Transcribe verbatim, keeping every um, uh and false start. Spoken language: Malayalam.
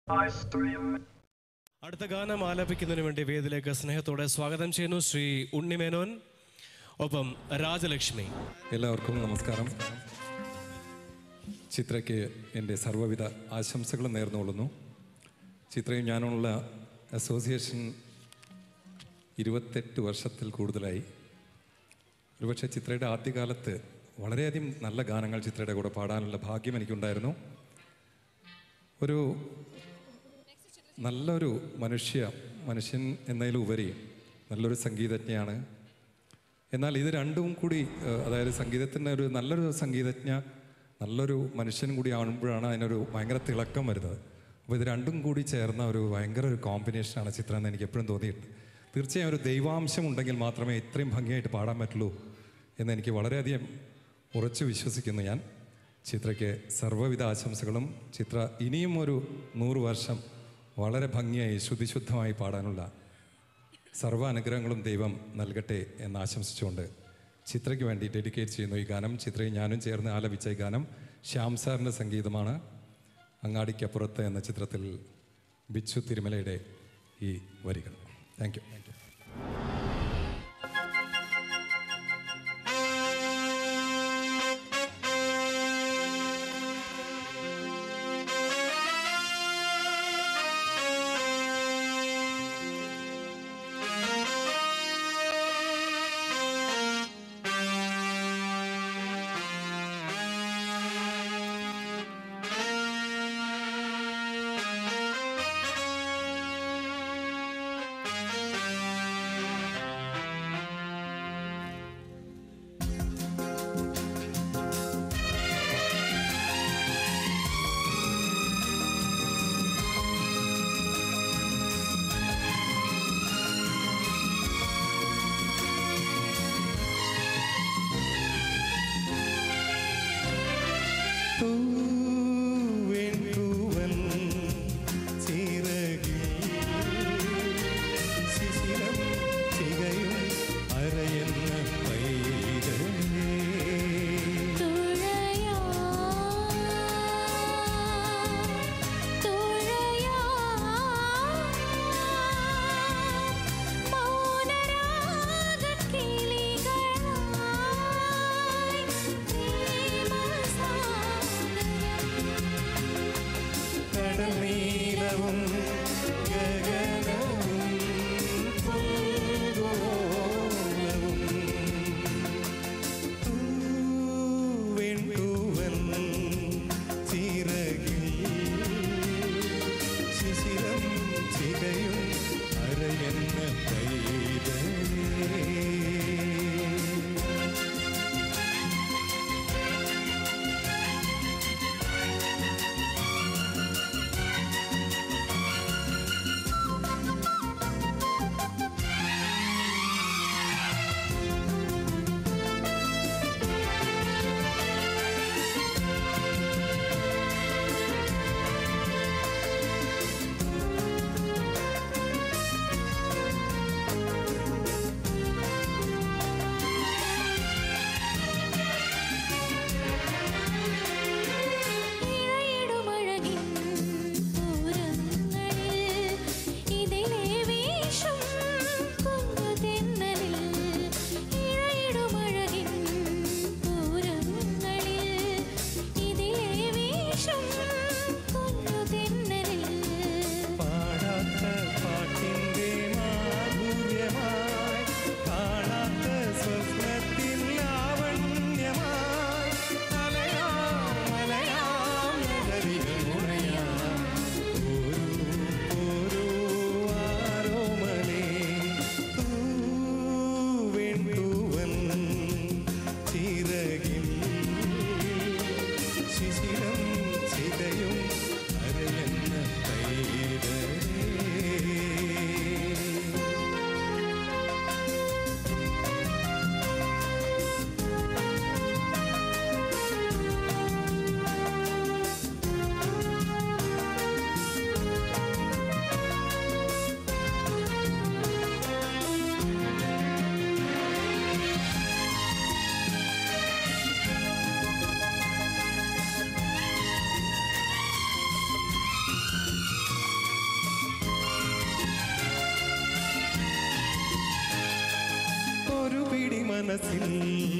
അടുത്ത ഗാനം ആലപിക്കുന്നതിന് വേണ്ടി വേദിയിലേക്ക് സ്നേഹത്തോടെ സ്വാഗതം ചെയ്യുന്നു ശ്രീ ഉണ്ണിമേനോൻ, ഒപ്പം രാജലക്ഷ്മി. എല്ലാവർക്കും നമസ്കാരം. ചിത്രയ്ക്ക് എൻ്റെ സർവ്വവിധ ആശംസകളും നേർന്നുകൊള്ളുന്നു. ചിത്രയും ഞാനുള്ള അസോസിയേഷൻ ഇരുപത്തെട്ട് വർഷത്തിൽ കൂടുതലായി. ഒരുപക്ഷെ ചിത്രയുടെ ആദ്യകാലത്ത് വളരെയധികം നല്ല ഗാനങ്ങൾ ചിത്രയുടെ കൂടെ പാടാനുള്ള ഭാഗ്യം എനിക്കുണ്ടായിരുന്നു. ഒരു നല്ലൊരു മനുഷ്യ മനുഷ്യൻ എന്നതിലുപരി നല്ലൊരു സംഗീതജ്ഞയാണ്. എന്നാൽ ഇത് രണ്ടും കൂടി, അതായത് സംഗീതത്തിൻ്റെ ഒരു നല്ലൊരു സംഗീതജ്ഞ നല്ലൊരു മനുഷ്യനും കൂടി ആകുമ്പോഴാണ് അതിനൊരു ഭയങ്കര തിളക്കം വരുന്നത്. അപ്പോൾ ഇത് രണ്ടും കൂടി ചേർന്ന ഒരു ഭയങ്കര ഒരു കോമ്പിനേഷനാണ് ചിത്രം എന്ന് എനിക്ക് എപ്പോഴും തോന്നിയിട്ടുണ്ട്. തീർച്ചയായും ഒരു ദൈവാംശം ഉണ്ടെങ്കിൽ മാത്രമേ ഇത്രയും ഭംഗിയായിട്ട് പാടാൻ പറ്റുള്ളൂ എന്നെനിക്ക് വളരെയധികം ഉറച്ചു വിശ്വസിക്കുന്നു ഞാൻ. ചിത്രയ്ക്ക് സർവ്വവിധ ആശംസകളും. ചിത്ര ഇനിയും ഒരു നൂറ് വർഷം വളരെ ഭംഗിയായി ശുദ്ധിശുദ്ധമായി പാടാനുള്ള സർവ്വ അനുഗ്രഹങ്ങളും ദൈവം നൽകട്ടെ എന്ന് ആശംസിച്ചുകൊണ്ട് ചിത്രയ്ക്ക് വേണ്ടി ഡെഡിക്കേറ്റ് ചെയ്യുന്നു ഈ ഗാനം. ചിത്രയും ഞാനും ചേർന്ന് ആലപിച്ച ഈ ഗാനം ശ്യാം സാറിൻ്റെ സംഗീതമാണ്. അങ്ങാടിക്കപ്പുറത്ത് എന്ന ചിത്രത്തിൽ ബിച്ചു തിരുമലയുടെ ഈ വരികൾ. Thank you. Thank you. മനസ്സിൽ